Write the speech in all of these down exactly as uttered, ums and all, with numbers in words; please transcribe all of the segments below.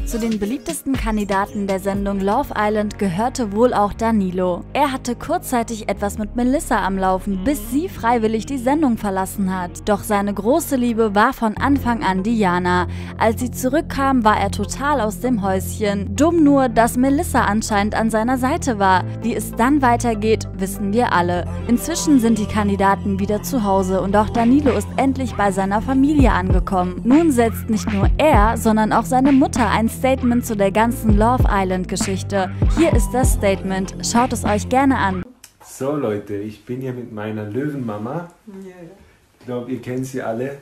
Zu den beliebtesten Kandidaten der Sendung Love Island gehörte wohl auch Danilo. Er hatte kurzzeitig etwas mit Melissa am Laufen, bis sie freiwillig die Sendung verlassen hat. Doch seine große Liebe war von Anfang an Diana. Als sie zurückkam, war er total aus dem Häuschen. Dumm nur, dass Melissa anscheinend an seiner Seite war. Wie es dann weitergeht, wissen wir alle. Inzwischen sind die Kandidaten wieder zu Hause und auch Danilo ist endlich bei seiner Familie angekommen. Nun setzt nicht nur er, sondern auch seine Mutter ein Statement zu der ganzen Love Island Geschichte. Hier ist das Statement. Schaut es euch gerne an. So Leute, ich bin hier mit meiner Löwenmama. Ich glaube, ihr kennt sie alle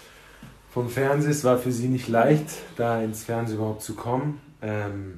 vom Fernsehen. Es war für sie nicht leicht, da ins Fernsehen überhaupt zu kommen. Ähm,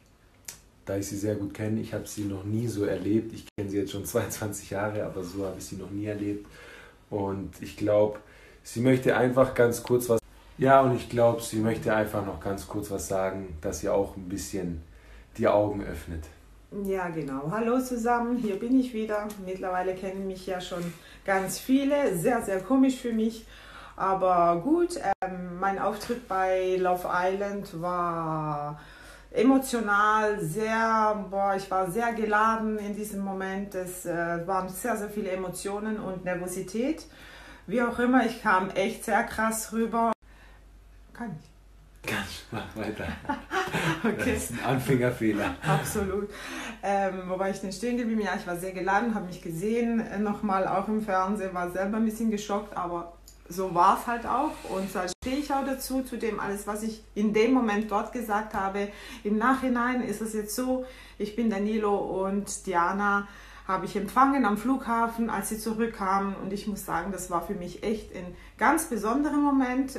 da ich sie sehr gut kenne, ich habe sie noch nie so erlebt. Ich kenne sie jetzt schon zweiundzwanzig Jahre, aber so habe ich sie noch nie erlebt. Und ich glaube, sie möchte einfach ganz kurz was... Ja, und ich glaube, sie möchte einfach noch ganz kurz was sagen, dass ihr auch ein bisschen die Augen öffnet. Ja, genau. Hallo zusammen, hier bin ich wieder. Mittlerweile kennen mich ja schon ganz viele. Sehr, sehr komisch für mich. Aber gut, ähm, mein Auftritt bei Love Island war emotional, sehr, boah, ich war sehr geladen in diesem Moment. Es äh, waren sehr, sehr viele Emotionen und Nervosität. Wie auch immer, ich kam echt sehr krass rüber. Kann ich. Ganz, mach weiter. Okay. Das ist ein Anfängerfehler. Absolut. Ähm, wobei ich denn stehen geblieben, ja, ich war sehr geladen, habe mich gesehen, äh, nochmal auch im Fernsehen, war selber ein bisschen geschockt, aber so war es halt auch und da stehe ich auch dazu, zu dem alles, was ich in dem Moment dort gesagt habe. Im Nachhinein ist es jetzt so, ich bin Danilo und Diana habe ich empfangen am Flughafen, als sie zurückkamen und ich muss sagen, das war für mich echt ein ganz besonderer Moment.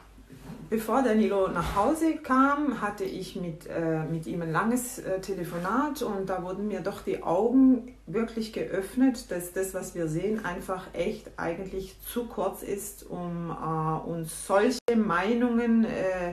Bevor Danilo nach Hause kam, hatte ich mit, äh, mit ihm ein langes äh, Telefonat und da wurden mir doch die Augen wirklich geöffnet, dass das, was wir sehen, einfach echt eigentlich zu kurz ist, um äh, uns solche Meinungen, äh,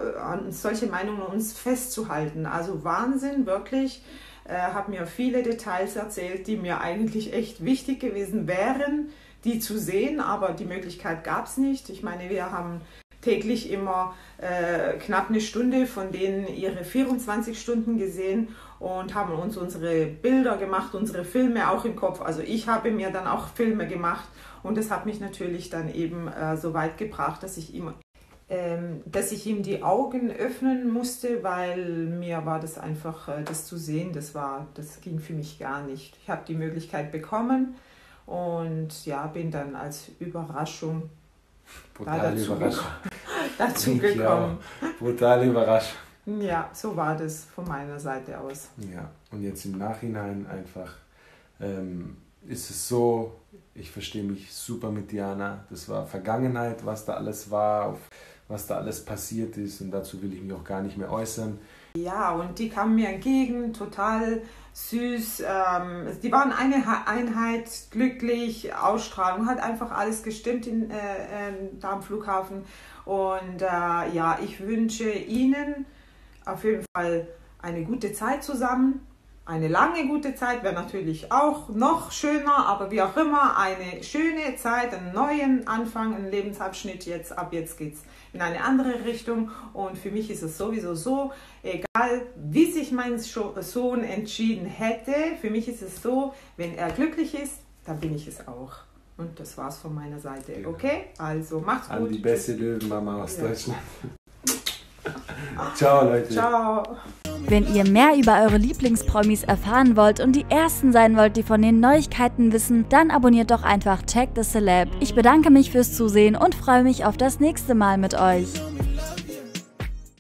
an solche Meinungen uns festzuhalten. Also Wahnsinn, wirklich. Äh, habe mir viele Details erzählt, die mir eigentlich echt wichtig gewesen wären, die zu sehen, aber die Möglichkeit gab es nicht. Ich meine, wir haben täglich immer äh, knapp eine Stunde von denen ihre vierundzwanzig Stunden gesehen und haben uns unsere Bilder gemacht, unsere Filme auch im Kopf. Also ich habe mir dann auch Filme gemacht und das hat mich natürlich dann eben äh, so weit gebracht, dass ich ihm, ähm, dass ich ihm die Augen öffnen musste, weil mir war das einfach, äh, das zu sehen, das war, das ging für mich gar nicht. Ich habe die Möglichkeit bekommen und ja, bin dann als Überraschung Brutale dazu, Überraschung. dazu gekommen. Brutale Überraschung. Ja, so war das von meiner Seite aus. Ja, und jetzt im Nachhinein einfach ähm, ist es so, ich verstehe mich super mit Diana. Das war Vergangenheit, was da alles war, was da alles passiert ist und dazu will ich mich auch gar nicht mehr äußern. Ja, und die kamen mir entgegen, total süß. Ähm, die waren eine Einheit, glücklich, Ausstrahlung, hat einfach alles gestimmt in, äh, äh, da am Flughafen. Und äh, ja, ich wünsche Ihnen auf jeden Fall eine gute Zeit zusammen. Eine lange gute Zeit wäre natürlich auch noch schöner, aber wie auch immer, eine schöne Zeit, einen neuen Anfang, einen Lebensabschnitt. Jetzt, ab jetzt geht es in eine andere Richtung und für mich ist es sowieso so, egal wie sich mein Sohn entschieden hätte, für mich ist es so, wenn er glücklich ist, dann bin ich es auch. Und das war's von meiner Seite, genau. Okay? Also macht's gut. An die beste Löwenmama aus ja. Deutschland. Ciao Leute. Ciao. Wenn ihr mehr über eure Lieblingspromis erfahren wollt und die Ersten sein wollt, die von den Neuigkeiten wissen, dann abonniert doch einfach Check the Celeb. Ich bedanke mich fürs Zusehen und freue mich auf das nächste Mal mit euch.